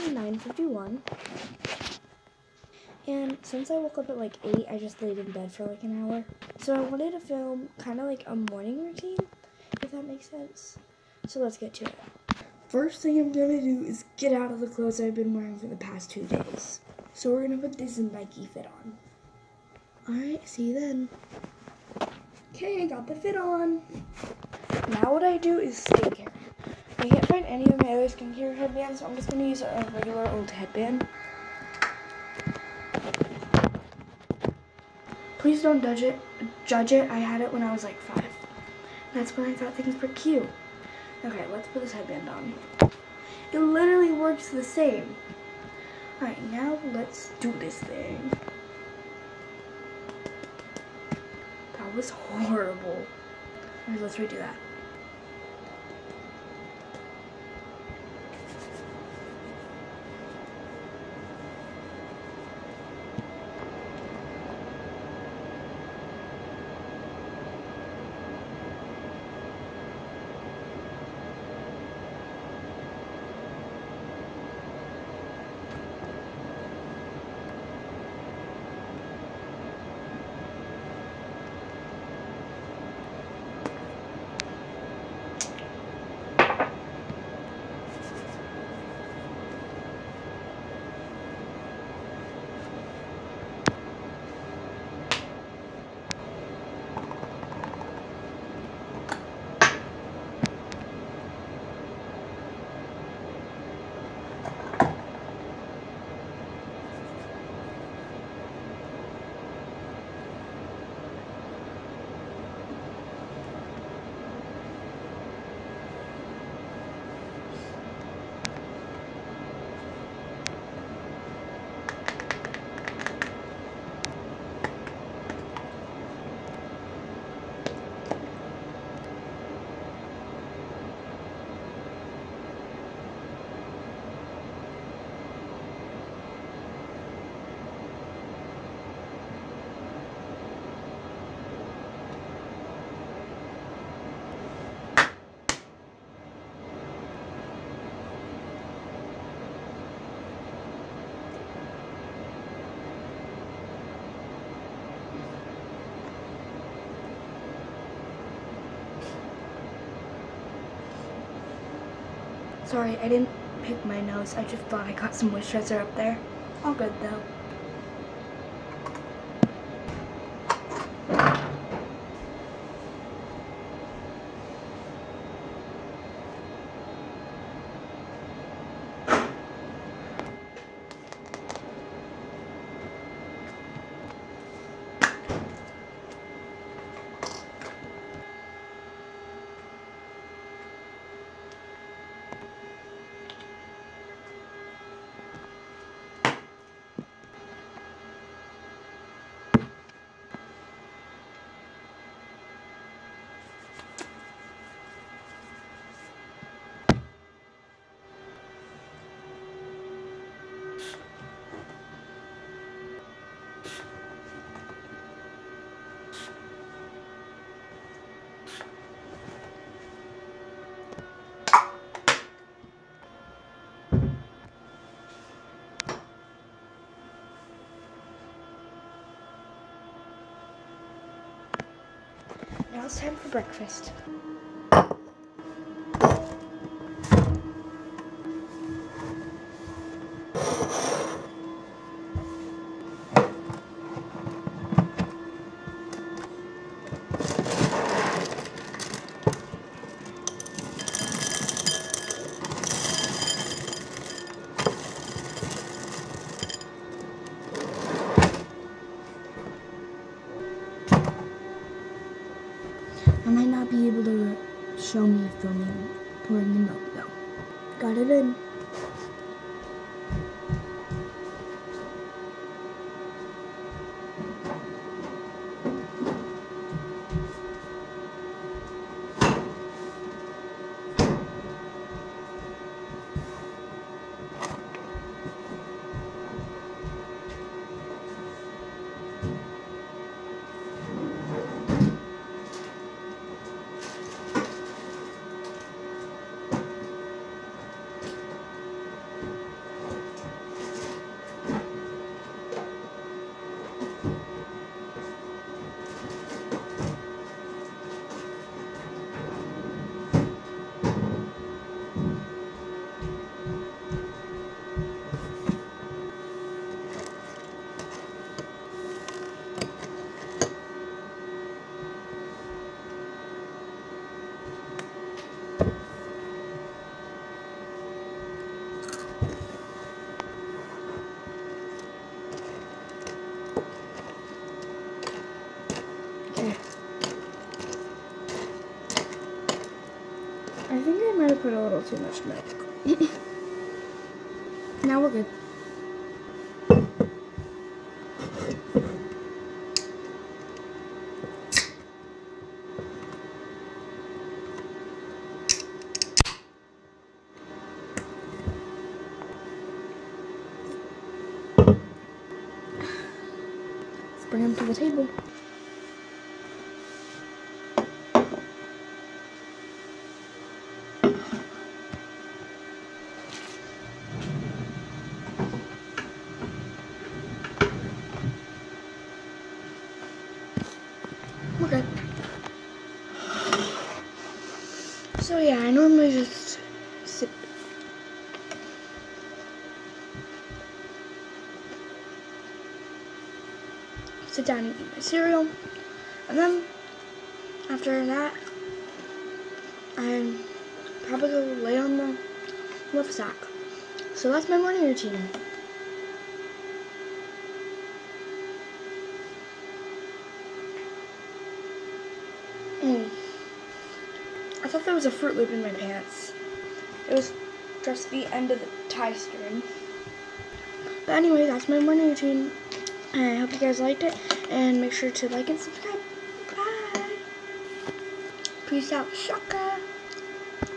9:51. And since I woke up at like 8, I just laid in bed for like an hour. So I wanted to film kind of like a morning routine, if that makes sense. So let's get to it. First thing I'm gonna do is get out of the clothes I've been wearing for the past 2 days. So we're gonna put this Nike fit on. Alright, see you then. Okay, I got the fit on. Now what I do is skincare. I can't find any of my other skincare headbands, so I'm just gonna use a regular old headband. Please don't judge it. I had it when I was like 5. That's when I thought things were cute. Okay, let's put this headband on. It literally works the same. Alright, now let's do this thing. That was horrible. Alright, let's redo that. Sorry, I didn't pick my nose. I just thought I got some moisturizer up there. All good though. Now it's time for breakfast. I might not be able to too much magic. Now we're good. Let's bring them to the table. Okay. So yeah, I normally just sit down and eat my cereal, and then after that, I probably go lay on the left side. So that's my morning routine. I thought there was a Fruit Loop in my pants. It was just the end of the tie string. But anyway, that's my morning routine. I hope you guys liked it, and make sure to like and subscribe. Bye. Peace out, Shaka.